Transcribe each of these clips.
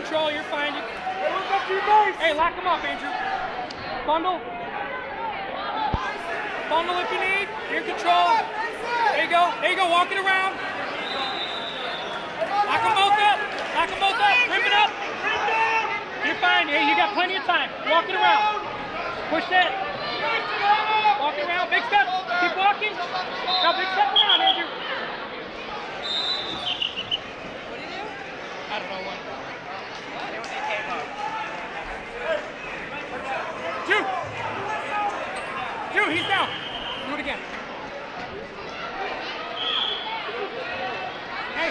control. You're fine. Hey, lock him up, Andrew. Bundle. Bundle if you need. You're in control. There you go. There you go. Walk it around. Lock them both up. Lock them both up. Rip it up. You're fine. Hey, you got plenty of time. Walk it around. Push that. Walk it around. Big step. Keep walking. Now big step around, Andrew. I don't know what. Drew, he's down. Do it again. Hey.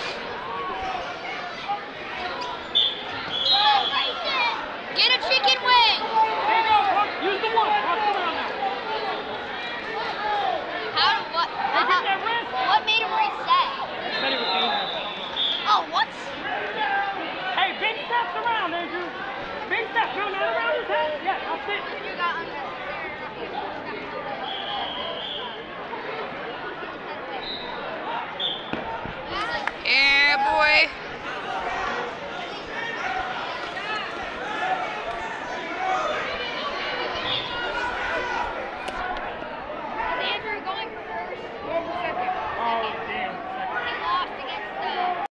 Get a chicken wing. There you go. Use the one. Walk around now. What? Hey, get that wrist. What made him reset? He said it was dangerous. Oh, what? Hey, big steps around, Andrew. Big steps. No, not around his head. Yeah, that's it. You got unnecessary. Yeah, boy.